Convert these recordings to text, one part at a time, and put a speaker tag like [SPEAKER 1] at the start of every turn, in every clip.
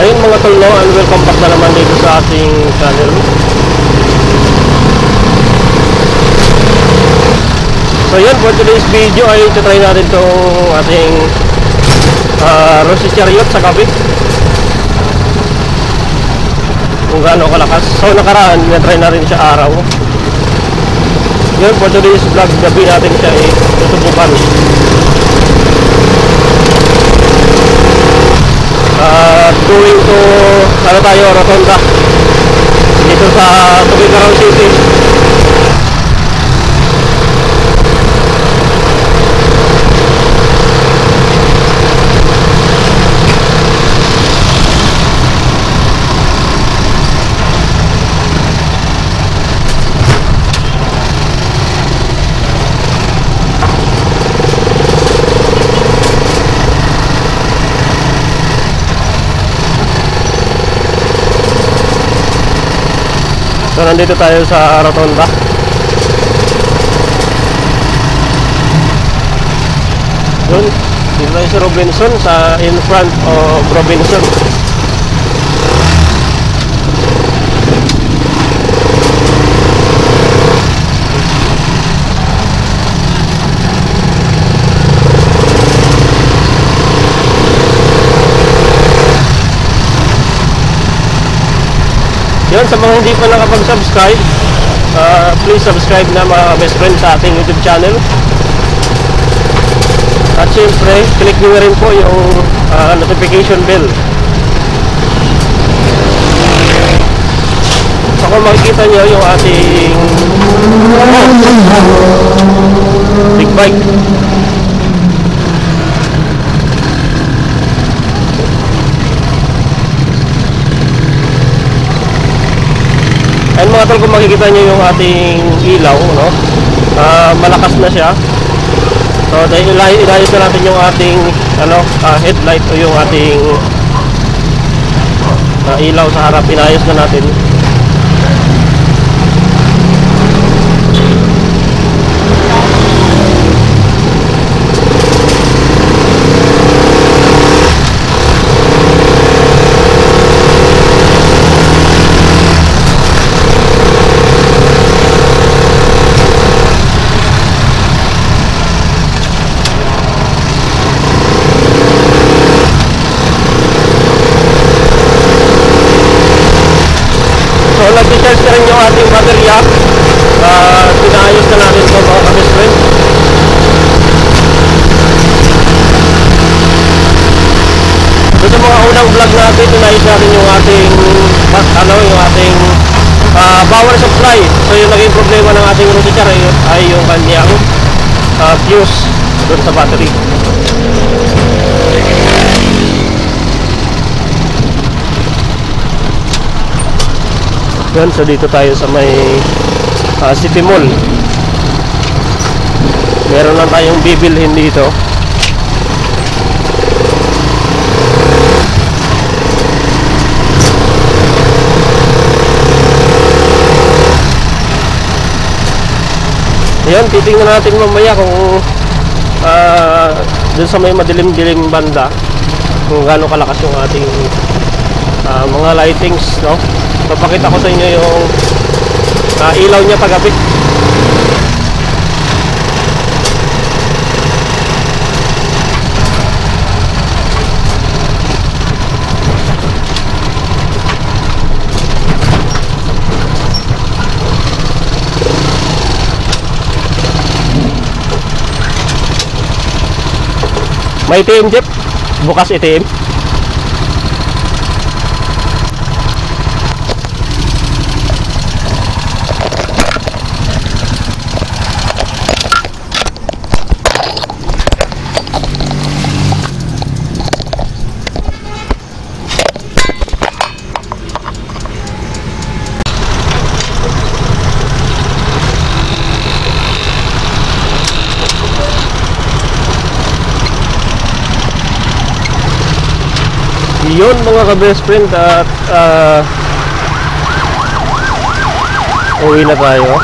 [SPEAKER 1] Ayun mga tol, no, and welcome back na naman dito sa ating channel. So yun, for today's video ay try natin itong ating Rossi Chariot sa gabi, kung gaano kalakas. So nakaraan, try natin siya araw. Yun, for today's vlog, gabi natin siya tutubukan. Going to Rotonda dito sa Tugigaraw City. So nandito tayo sa Rotonda. Yun, dito tayo sa Robinson, sa in front of Robinson. Yun, sa mga hindi pa nakapag-subscribe, please subscribe na mga best friend sa ating YouTube channel. At syempre, click nyo rin po yung notification bell. So kung makikita nyo yung ating big bike, and mga tol, kung makikita nyo yung ating ilaw, no? Malakas na siya. So dahil ilayos na natin yung ating headlight o yung ating ilaw sa harap, inayos na natin. So nag-charge na rin yung ating baterya. Pinaayos na natin ito mga kabest friend. So sa mga unang vlog natin, pinayos natin yung ating power supply. So yung naging problema ng ating Rossi Chariot ay yung kanyang fuse doon sa battery. Yan, so dito tayo sa may City Mall. Meron lang tayong bibilhin dito. Yan, titingnan natin mamaya kung dun sa may madilim-dilim banda kung gaano kalakas yung ating mga lightings, no? Papakita ko sa inyo yung ilaw niya paggabi. May itim, Jeep? Bukas itim. Yun mga ka-best friend, at uwi na tayo.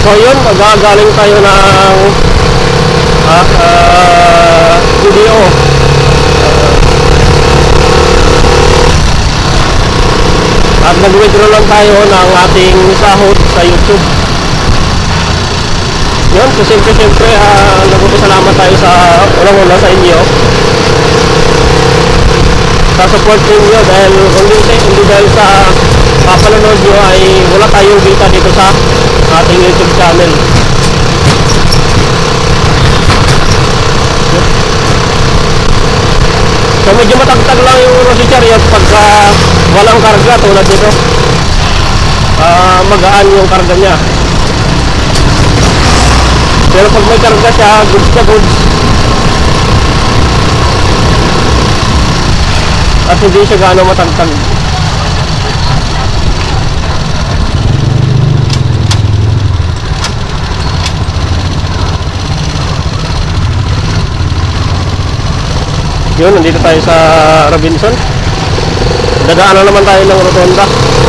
[SPEAKER 1] So yun, magagaling tayo ng video. At nag-withdraw lang tayo ng ating sahod sa YouTube. Yun, so siyempre nagpapasalamat tayo sa unang-una sa inyo sa support ninyo, dahil hindi dahil sa papanood nyo ay wala tayong kita dito sa ating YouTube channel. So medyo matagtag lang yung Rosy Chariot pagka walang karga, tulad dito magaan yung karga niya. Pero pag may karga siya, goods na goods, at hindi siya gaano matagtag. Yun, nandito tayo sa Robinson. Dadaan na naman tayo ng rotonda.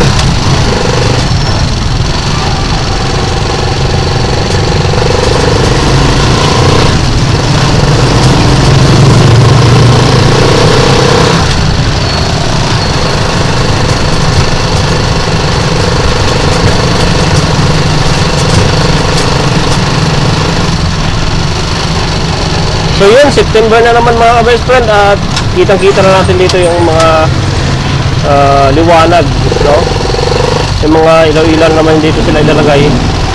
[SPEAKER 1] So yun, September na naman mga best friend, at kitang-kita na natin dito yung mga liwanag, no? Yung mga ilaw-ilaw naman dito sila ilalagay.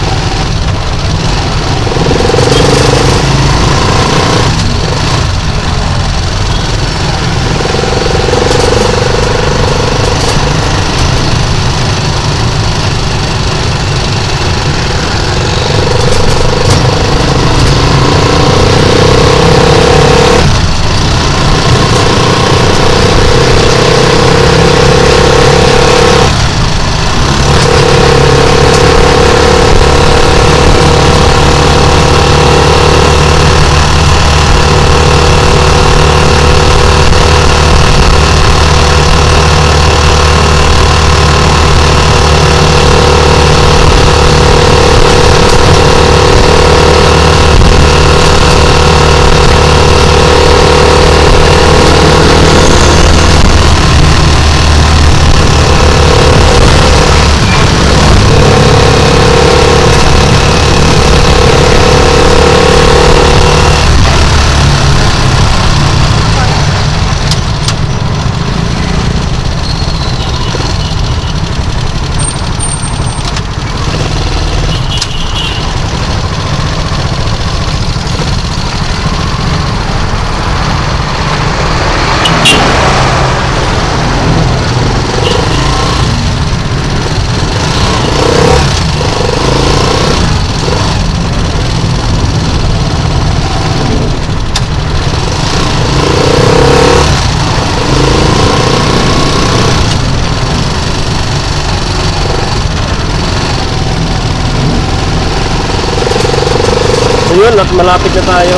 [SPEAKER 1] So yun, at malapit na tayo.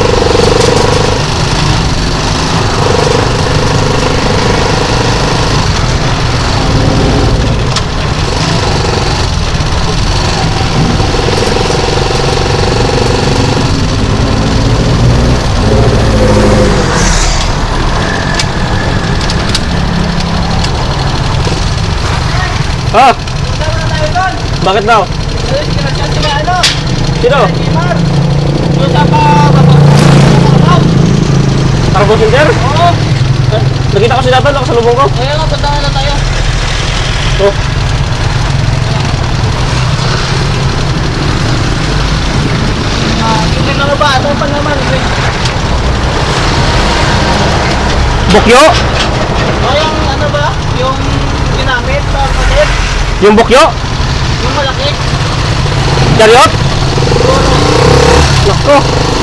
[SPEAKER 1] Ah! Bakit daw? Sino? Cargo center?
[SPEAKER 2] Oo.
[SPEAKER 1] Nakita ko si Datan, nakasalubong ko.
[SPEAKER 2] Kaya nga, punta na tayo.
[SPEAKER 1] Oh.
[SPEAKER 2] Hindi na ba? Ano pa naman?
[SPEAKER 1] Bukyo?
[SPEAKER 2] O yung ano ba? Yung ginamit sa kapatid?
[SPEAKER 1] Yung bukyo?
[SPEAKER 2] Yung malaki?
[SPEAKER 1] Chariot? Nako.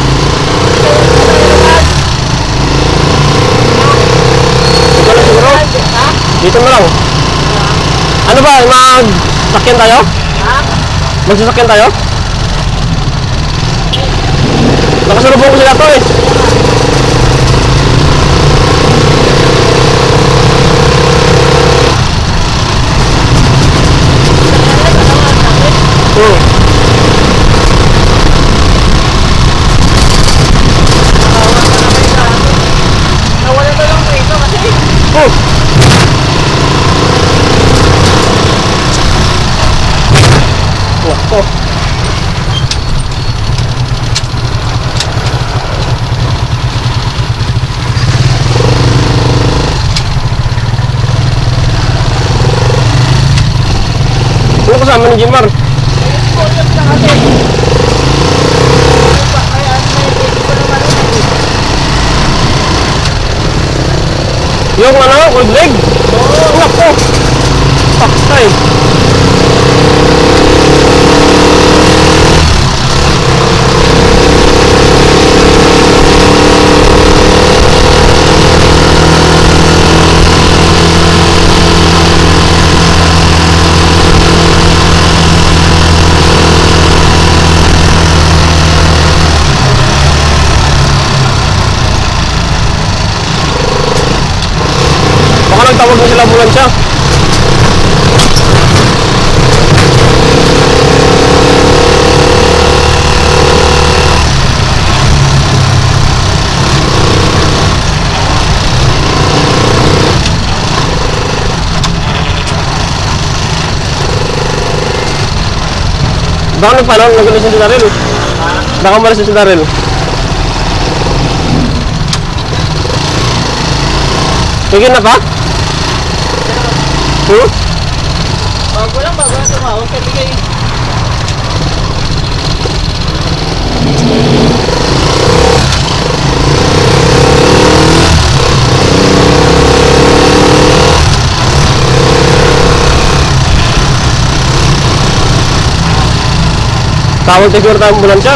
[SPEAKER 1] Ito na siguro? Dito na lang. Ano ba? Magsasakyan tayo?
[SPEAKER 2] Ha?
[SPEAKER 1] Magsasakyan tayo? Nakasalubong ko sila to eh. Sino kasama ni Jimar?
[SPEAKER 2] Experience lang kasi. Kaya may baby ko naman yun.
[SPEAKER 1] Yung ano, cold leg? Oo. Nako. Paktay. Tawag na sila ambulansya. Baka nagpalang nagulis na si Daryl. Baka malas na si Daryl. Tingin na pa?
[SPEAKER 2] Bago lang tumawag kasi kayo.
[SPEAKER 1] Tawag siguro tayo ambulansya.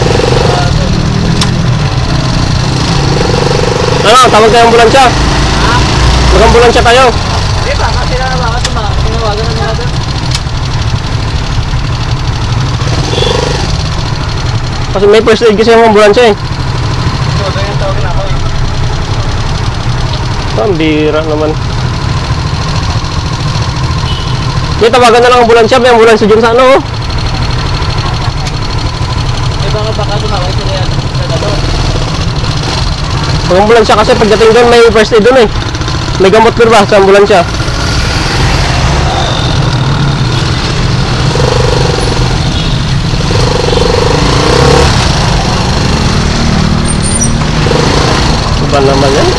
[SPEAKER 1] Ano, tawag tayo ambulansya. Mag-ambulansya tayo.
[SPEAKER 2] Hindi ba? Kasi na baka tinawagan na nila doon.
[SPEAKER 1] Kasi may first aid kasi yung ambulansya eh.
[SPEAKER 2] So, doon yung tawagin ako eh.
[SPEAKER 1] Ang bira naman. May tawagan na lang ambulansya. May ambulansya dyan sa ano oh.
[SPEAKER 2] Baka tumawag sila yan sa doon.
[SPEAKER 1] Pag ambulansya kasi pagdating doon may first aid doon eh. May gamot doon ba sa ambulansya? Iba naman yan.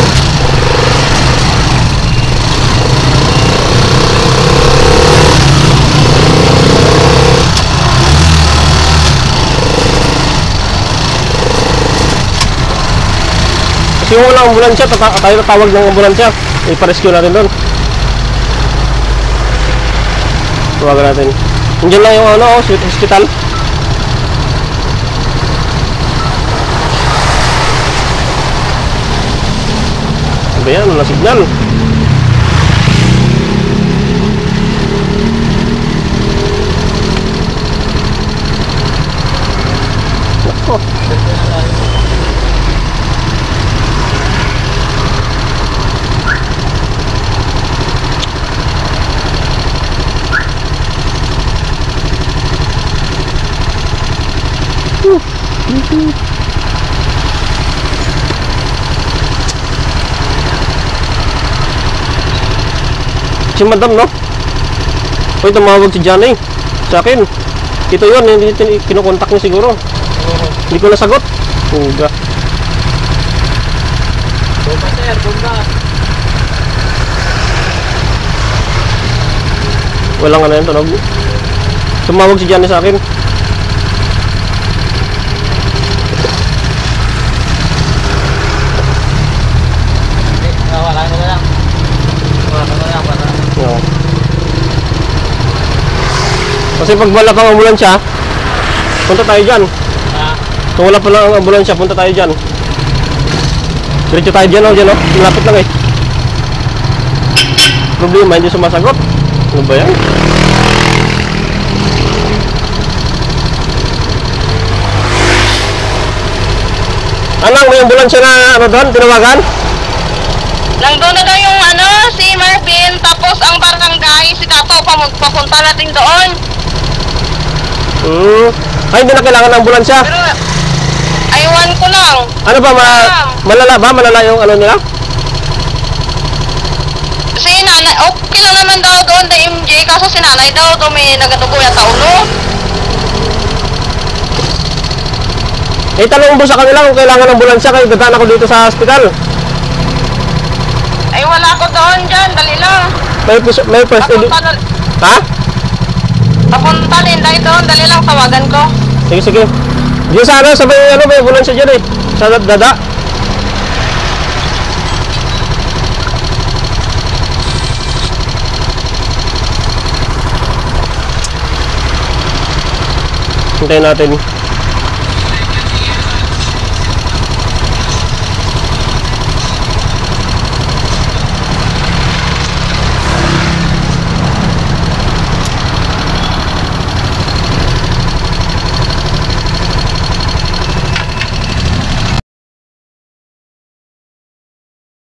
[SPEAKER 1] Kasi yung walang ambulansya, tayo tawag ng ambulansya. Iparescue natin doon. Tawagan natin. Nandiyan lang yung ano, hospital. Ano ba yan? Wala signal. Nako. Si madam no? Uy, tumawag si Johnny sa akin. Ito yun, hindi kinukontak niya siguro. Hindi ko nasagot. Puga.
[SPEAKER 2] Bomba sir, bomba.
[SPEAKER 1] Walang ano yan, tunog. Tumawag si Johnny sa akin.
[SPEAKER 2] Wala ka na lang. Wala ka na lang para.
[SPEAKER 1] No. Kasi pag wala pang ambulansya, punta tayo dyan. Kung wala pa lang ang ambulansya, punta tayo dyan. Diretso tayo dyan o, dyan o. Malapit lang eh. Problema, hindi sumasagot. Ano ba yan? Anong, may ambulansya na ano doon, tinawagan?
[SPEAKER 3] Nandun na daw yung ano, si Marvin, tapos ang barangay, si Tato, papunta natin doon.
[SPEAKER 1] Ay, hindi na kailangan ng ambulansya.
[SPEAKER 3] Pero, aywan ko lang.
[SPEAKER 1] Ano ba, malala ba? Malala yung ano nila?
[SPEAKER 3] Si nanay, okay lang naman daw doon na MJ, kaso si nanay daw, may nagadugo yata ulo.
[SPEAKER 1] Eh, tanong mo sa kanila kung kailangan ng ambulansya, kayo dadaan ako dito sa hospital.
[SPEAKER 3] Ay, wala ko doon dyan, dali lang.
[SPEAKER 1] May first aid.
[SPEAKER 3] Papunta na,
[SPEAKER 1] Ha?
[SPEAKER 3] Papunta din dahil doon. Dali lang, tawagan ko.
[SPEAKER 1] Sige, sige. Diyan sa ano, sabay ano, may ambulansya dyan eh. Sa dada. Hintayin natin.